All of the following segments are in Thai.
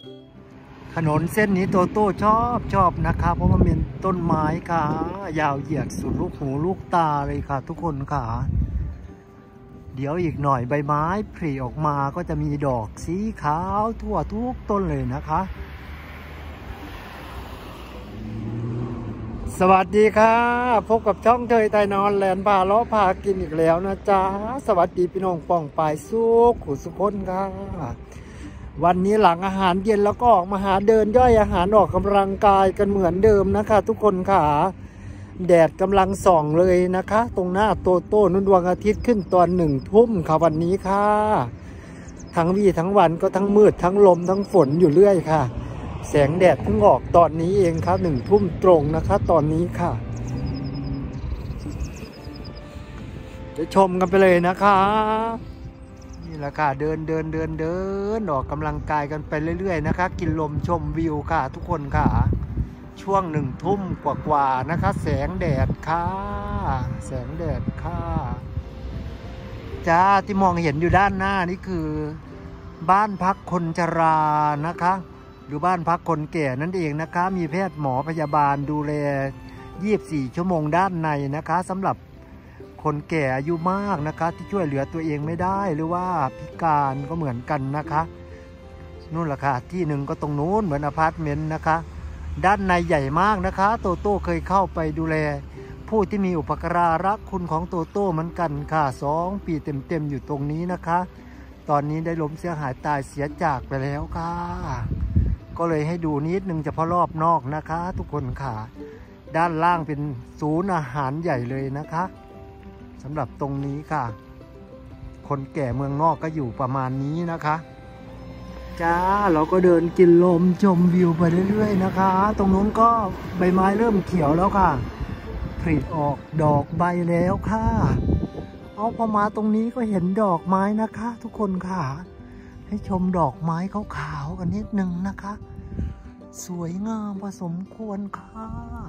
ถนนเส้นนี้โตโต้ชอบนะคะเพราะมันเป็นต้นไม้ค่ะยาวเหยียดสุดลูกหูลูกตาเลยค่ะทุกคนค่ะเดี๋ยวอีกหน่อยใบไม้ผลิออกมาก็จะมีดอกสีขาวทั่วทุกต้นเลยนะคะสวัสดีค่ะพบกับช่องเทยไตนอนแลนพาล้อพากินอีกแล้วนะจ๊ะสวัสดีพี่น้องป่องปายสุขขุสุคนค่ะวันนี้หลังอาหารเย็นแล้วก็ออกมาหาเดินย่อยอาหารออกกำลังกายกันเหมือนเดิมนะคะทุกคนค่ะแดดกำลังส่องเลยนะคะตรงหน้าโตโต้นุ่นดวงอาทิตย์ขึ้นตอน1 ทุ่มค่ะวันนี้ค่ะทั้งวี่ทั้งวันก็ทั้งมืดทั้งลมทั้งฝนอยู่เรื่อยค่ะแสงแดดเพิ่งออกตอนนี้เองครับ1 ทุ่มตรงนะคะตอนนี้ค่ะจะชมกันไปเลยนะคะนี่แหละค่ะเดินออกกำลังกายกันไปเรื่อยๆนะคะกินลมชมวิวค่ะทุกคนค่ะช่วง1 ทุ่มกว่าๆนะคะแสงแดดค่ะแสงแดดค่ะจ้าที่มองเห็นอยู่ด้านหน้านี่คือบ้านพักคนชรานะคะหรือบ้านพักคนแก่นั่นเองนะคะมีแพทย์หมอพยาบาลดูแล24 ชั่วโมงด้านในนะคะสำหรับคนแก่อายุมากนะคะที่ช่วยเหลือตัวเองไม่ได้หรือว่าพิการก็เหมือนกันนะคะนู่นแหละค่ะที่หนึ่งก็ตรงนู้นเหมือนอพาร์ตเมนต์นะคะด้านในใหญ่มากนะคะโตโต้เคยเข้าไปดูแลผู้ที่มีอุปการะคุณของโตโต้เหมือนกันค่ะ2 ปีเต็มอยู่ตรงนี้นะคะตอนนี้ได้ล้มเสียหายตายเสียจากไปแล้วค่ะก็เลยให้ดูนิดนึงเฉพาะรอบนอกนะคะทุกคนค่ะด้านล่างเป็นศูนย์อาหารใหญ่เลยนะคะสำหรับตรงนี้ค่ะคนแก่เมืองนอกก็อยู่ประมาณนี้นะคะจ้าเราก็เดินกินลมชมวิวไปเรื่อยๆนะคะตรงนู้นก็ใบไม้เริ่มเขียวแล้วค่ะผลิออกดอกใบแล้วค่ะเอาพอมาตรงนี้ก็เห็นดอกไม้นะคะทุกคนค่ะให้ชมดอกไม้ขาวๆกันนิดนึงนะคะสวยงามพอสมควรค่ะ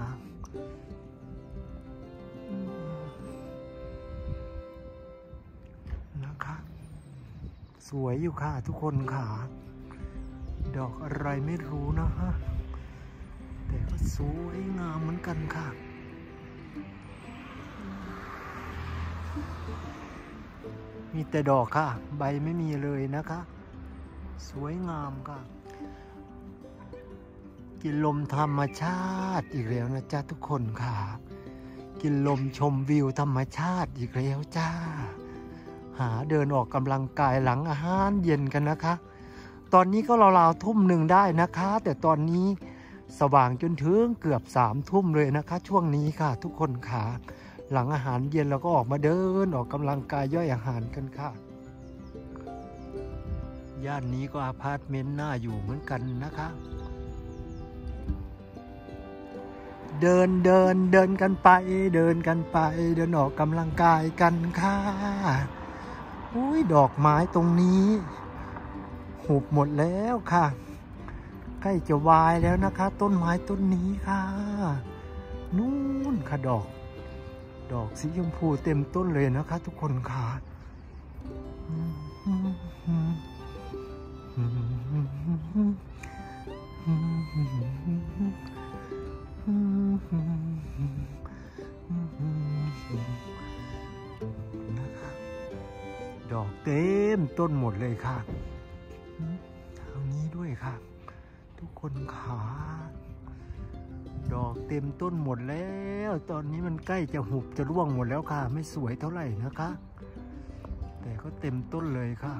นะคะสวยอยู่ค่ะทุกคนค่ะดอกอะไรไม่รู้นะฮะแต่ก็สวยงามเหมือนกันค่ะมีแต่ดอกค่ะใบไม่มีเลยนะคะสวยงามค่ะกินลมธรรมชาติอีกแล้วนะจ๊ะทุกคนค่ะกินลมชมวิวธรรมชาติอีกแล้วจ้าหาเดินออกกำลังกายหลังอาหารเย็นกันนะคะตอนนี้ก็ราวๆ 1 ทุ่มได้นะคะแต่ตอนนี้สว่างจนถึงเกือบ3 ทุ่มเลยนะคะช่วงนี้ค่ะทุกคนค่ะหลังอาหารเย็นเราก็ออกมาเดินออกกำลังกายย่อยอาหารกันค่ะย่านนี้ก็อพาร์ตเมนต์น่าอยู่เหมือนกันนะคะเดินกันไปเดินออกกำลังกายกันค่ะอุ้ยดอกไม้ตรงนี้หุบหมดแล้วค่ะใกล้จะวายแล้วนะคะต้นไม้ต้นนี้ค่ะนู่นค่ะดอกสีชมพูเต็มต้นเลยนะคะทุกคนค่ะนะคะดอกเต็มต้นหมดเลยค่ะทางนี้ด้วยค่ะทุกคนขาดอกเต็มต้นหมดแล้วตอนนี้มันใกล้จะหุบจะร่วงหมดแล้วค่ะไม่สวยเท่าไหร่นะคะแต่ก็เต็มต้นเลยค่ะ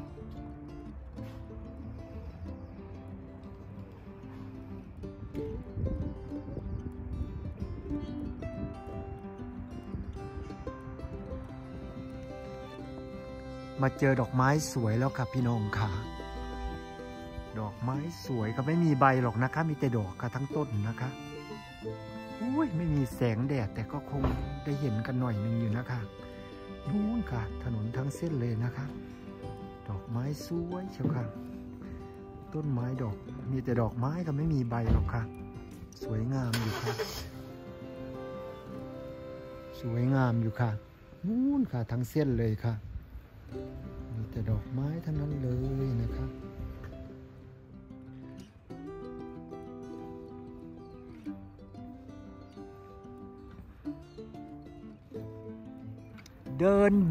มาเจอดอกไม้สวยแล้วค่ะพี่น้องค่ะดอกไม้สวยก็ไม่มีใบหรอกนะคะมีแต่ดอกค่ะทั้งต้นนะคะอุ้ยไม่มีแสงแดดแต่ก็คงได้เห็นกันหน่อยนึงอยู่นะคะนู่นค่ะถนนทั้งเส้นเลยนะคะดอกไม้สวยเชียวค่ะต้นไม้ดอกมีแต่ดอกไม้ก็ไม่มีใบหรอกค่ะสวยงามอยู่ค่ะสวยงามอยู่ค่ะนู่นค่ะทั้งเส้นเลยค่ะมีแต่ดอกไม้เท่านั้นเลยนะคะเดิน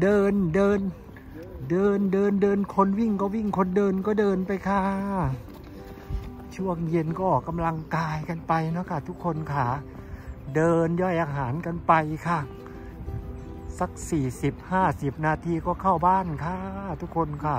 คนวิ่งก็วิ่งคนเดินก็เดินไปค่ะช่วงเย็นก็ออกกำลังกายกันไปเนาะค่ะทุกคนค่ะเดินย่อยอาหารกันไปค่ะสัก40-50 นาทีก็เข้าบ้านค่ะทุกคนค่ะ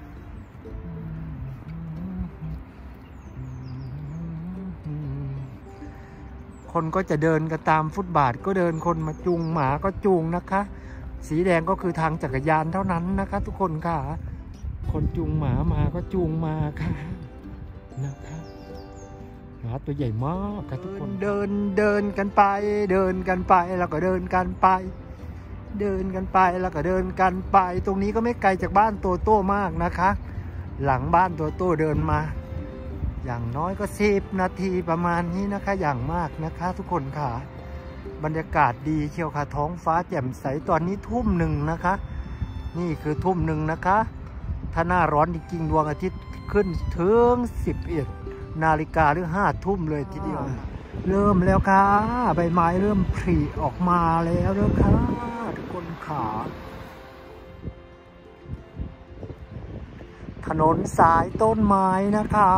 คนก็จะเดินกันตามฟุตบาทก็เดินคนมาจูงหมาก็จูงนะคะสีแดงก็คือทางจักรยานเท่านั้นนะคะทุกคนค่ะคนจูงหมามาก็จูงมาค่ะนะคะหมาตัวใหญ่มากค่ะทุกคนเดินกันไปแล้วก็เดินกันไปแล้วก็เดินกันไปตรงนี้ก็ไม่ไกลจากบ้านโตโต้มากนะคะหลังบ้านโตโต้เดินมาอย่างน้อยก็10 นาทีประมาณนี้นะคะอย่างมากนะคะทุกคนค่ะบรรยากาศดีเชียวค่ะท้องฟ้าแจ่มใสตอนนี้1 นะคะนี่คือ1นะคะถ้าหน้าร้อนจริงๆดวงอาทิตย์ขึ้นถึง11 นาฬิกาหรือ5 ทุ่มเลยทีเดียวเริ่มแล้วค่ะใบไม้เริ่มผลิออกมาแล้วนะคะทุกคนค่ะถนนสายต้นไม้นะคะ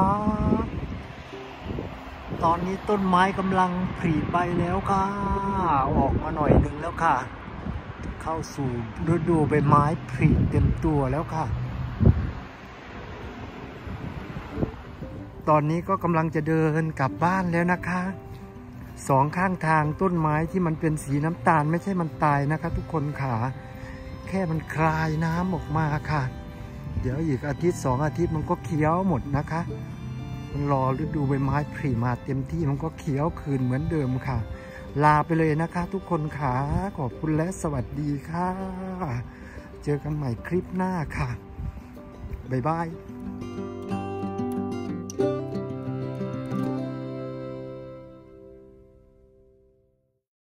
ตอนนี้ต้นไม้กำลังผลิใบแล้วค่ะออกมาหน่อยหนึ่งแล้วค่ะเข้าสู่ฤดูใบไม้ผลิเต็มตัวแล้วค่ะตอนนี้ก็กำลังจะเดินกลับบ้านแล้วนะคะ2 ข้างทางต้นไม้ที่มันเป็นสีน้ำตาลไม่ใช่มันตายนะคะทุกคนค่ะแค่มันคลายน้ำออกมาค่ะเดี๋ยวอีกอาทิตย์2 อาทิตย์มันก็เขียวหมดนะคะมันรอฤดูใบไม้ผลิมาเต็มที่มันก็เขียวคืนเหมือนเดิมค่ะลาไปเลยนะคะทุกคนค่ะขอบคุณและสวัสดีค่ะเจอกันใหม่คลิปหน้าค่ะบ๊ายบาย